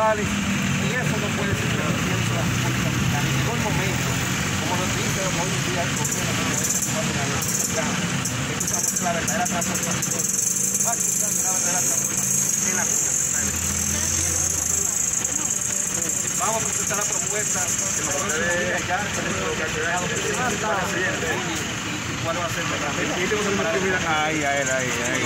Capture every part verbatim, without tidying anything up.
electorales, y eso no puede ser perteneciente a la República Dominicana. Y llegó el momento, como lo dice hoy en día el gobierno, como dice el gobierno de la Dominicana, que estamos la verdadera transformación, va a escuchar la verdadera transformación en la Junta Central Electoral. Vamos a presentar la propuesta de los próximos días ya, cuál va a ser la Ay, ay, ay, ay.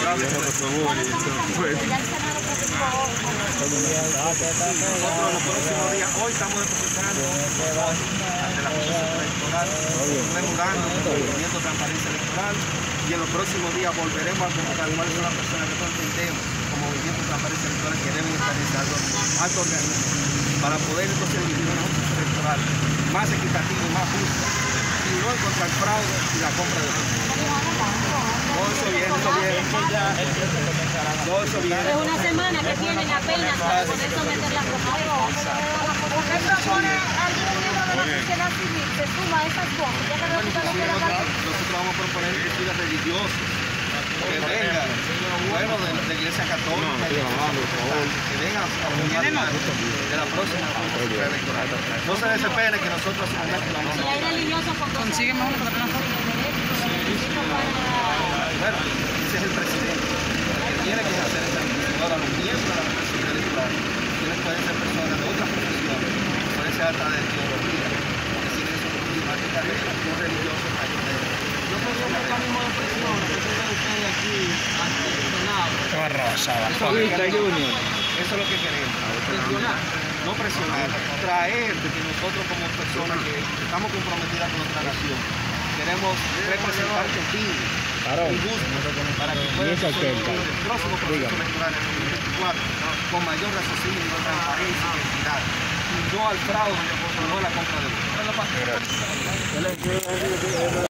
Nosotros los próximos días, hoy estamos depositando ante la Junta Central Electoral, regulando el movimiento de transparencia electoral, y en los próximos días volveremos a convocar cuáles son las personas que nosotros entendemos como movimiento de transparencia electoral que deben estar en alto organismo para poder entonces vivir una justicia electoral más equitativa y más justa, y no contra el fraude y la compra de votos. Todo eso viene, eso viene. Todo eso viene. Es una semana que tienen apenas para poder someter la propuesta. ¿Usted propone algún miembro de la sociedad civil se suma a esas cosas? Ya que Bueno, resulta sí, que nosotros, nosotros vamos a proponer estudios religiosos que vengan, bueno, de la iglesia católica, que vengan a formar parte de la próxima Junta Central Electoral. No se desesperen que nosotros hacemos lo vamos a si hay hacer. religiosos con Consígueme uno para atrás. Bueno, ese es el presidente, el que tiene que hacer esa función. Ahora, los miembros de la Junta Central Electoral, quienes pueden ser personas de otras profesiones, pueden ser hasta de teología, que siguen su problemática de no religiosos, Yo creo que un mecanismo de presión que tienen ustedes aquí ante el Senado. Eso es lo que queremos. Presionar, no presionar, traer de que nosotros como personas que estamos comprometidas con nuestra nación, queremos representar que digno, y justo, para que pueda ser el próximo proceso electoral en el dos mil veinticuatro con mayor raciocinio, transparencia y equidad, y no al fraude, no a la compra de votos.